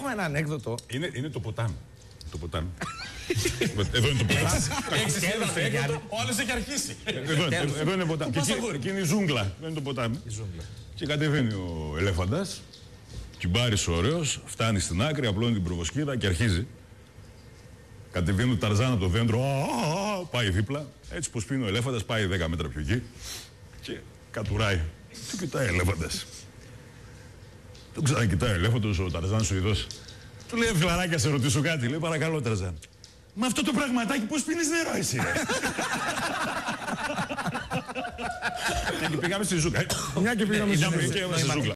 ένα ανέκδοτο. Είναι το ποτάμι. Το ποτάμι. Εδώ είναι το ποτάμι. Ο άλλος έχει αρχίσει. Εδώ είναι το ποτάμι. Και είναι η ζούγκλα. Εδώ είναι το ποτάμι. Και κατεβαίνει ο ελέφαντας. Κυμπάρης ωραίος. Φτάνει στην άκρη, απλώνει την προβοσκίδα και αρχίζει. Κατεβαίνει ο Ταρζάν από το δέντρο. Πάει δίπλα. Έτσι πως πίνει ο ελέφαντας, πάει 10 μέτρα πιο εκεί. Και κατουράει. Του κοιτάει ο ελέφαντας. Τον ξανακοιτάει ο ελέφαντος, ο Ταρζάν Σουηδός. Του λέει, φιλαράκια, σε ρωτήσω κάτι. Λέει, παρακαλώ, Ταρζάν. Μα αυτό το πραγματάκι πώς πίνεις νερό εσύ, ρε? Και πήγαμε στη ζούγκλα. Μια και πήγαμε στη ζούγκλα.